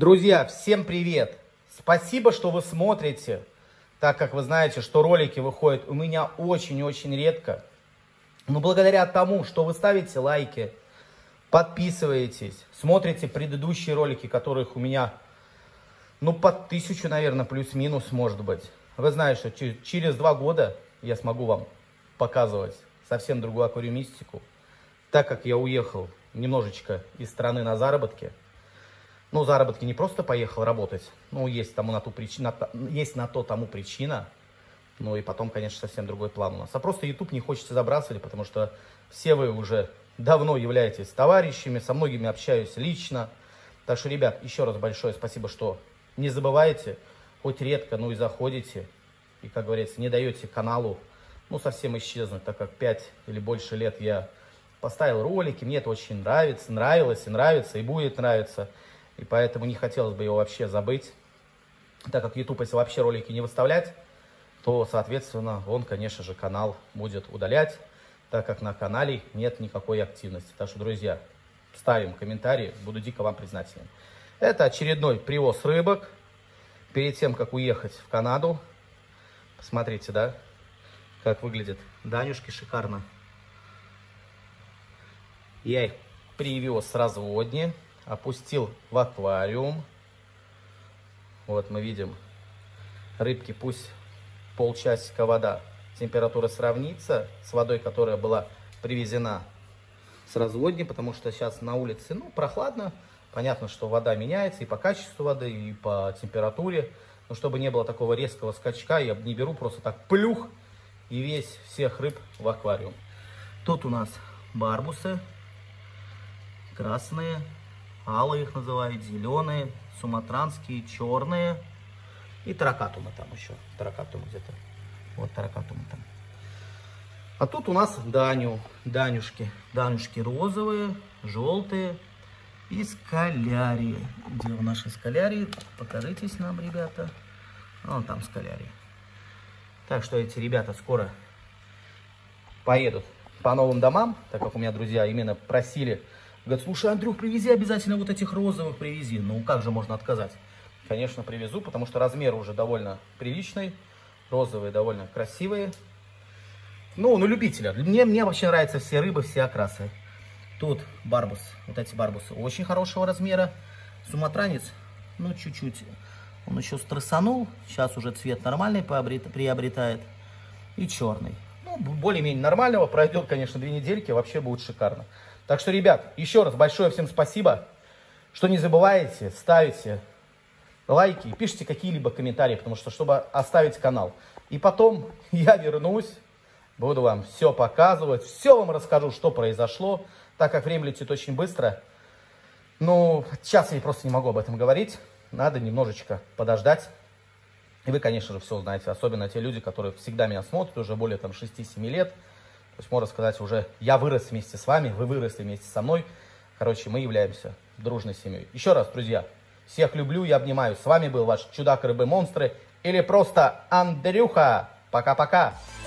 Друзья, всем привет! Спасибо, что вы смотрите, так как вы знаете, что ролики выходят у меня очень-очень редко. Но благодаря тому, что вы ставите лайки, подписываетесь, смотрите предыдущие ролики, которых у меня, под 1000, наверное, плюс-минус, может быть. Вы знаете, что через 2 года я смогу вам показывать совсем другую аквариумистику, так как я уехал немножечко из страны на заработки. Заработки не просто поехал работать, есть тому на то тому причина. И потом, конечно, совсем другой план у нас. А просто YouTube не хочется забрасывать, потому что все вы уже давно являетесь товарищами, со многими общаюсь лично. Так что, ребят, еще раз большое спасибо, что не забываете, хоть редко, и заходите. И, как говорится, не даете каналу, совсем исчезнуть, так как 5 или больше лет я поставил ролики, мне это очень нравилось и нравится, и будет нравиться. И поэтому не хотелось бы его вообще забыть, так как YouTube, если вообще ролики не выставлять, то, соответственно, он, конечно же, канал будет удалять, так как на канале нет никакой активности. Так что, друзья, ставим комментарии, буду дико вам признателен. Это очередной привоз рыбок. Перед тем, как уехать в Канаду, посмотрите, да, как выглядят данюшки шикарно. Я их привез с разводни. Опустил в аквариум. Вот мы видим рыбки, пусть полчасика вода, температура сравнится с водой, которая была привезена с разводни, потому что сейчас на улице прохладно. Понятно, что вода меняется и по качеству воды, и по температуре. Но чтобы не было такого резкого скачка, я не беру просто так плюх и всех рыб в аквариум. Тут у нас барбусы красные, алые их называют, зеленые, суматранские, черные. И таракатумы там еще. Таракатумы где-то. Вот таракатумы там. А тут у нас данюшки. Данюшки розовые, желтые и скалярии. Где у наши скалярии? Покажитесь нам, ребята. Вон там скалярии. Так что эти ребята скоро поедут по новым домам, так как у меня друзья именно просили. Говорят, слушай, Андрюх, привези обязательно вот этих розовых, привези. Как же можно отказать? Конечно, привезу, потому что размер уже довольно приличный. Розовые довольно красивые. На любителя. Мне вообще нравятся все рыбы, все окрасы. Тут барбус, вот эти барбусы очень хорошего размера. Суматранец, чуть-чуть. Он еще стрессанул. Сейчас уже цвет нормальный приобретает. И черный. Более-менее нормального. Пройдет, конечно, 2 недельки, вообще будет шикарно. Так что, ребят, еще раз большое всем спасибо, что не забываете, ставите лайки и пишите какие-либо комментарии, потому что, чтобы оставить канал. И потом я вернусь, буду вам все показывать, все вам расскажу, что произошло, так как время летит очень быстро. Сейчас я просто не могу об этом говорить, надо немножечко подождать. И вы, конечно же, все узнаете, особенно те люди, которые всегда меня смотрят, уже более 6-7 лет. То есть, можно сказать, уже я вырос вместе с вами, вы выросли вместе со мной. Мы являемся дружной семьей. Еще раз, друзья, всех люблю и обнимаю. С вами был ваш чудак рыбы-монстры или просто Андрюха. Пока-пока.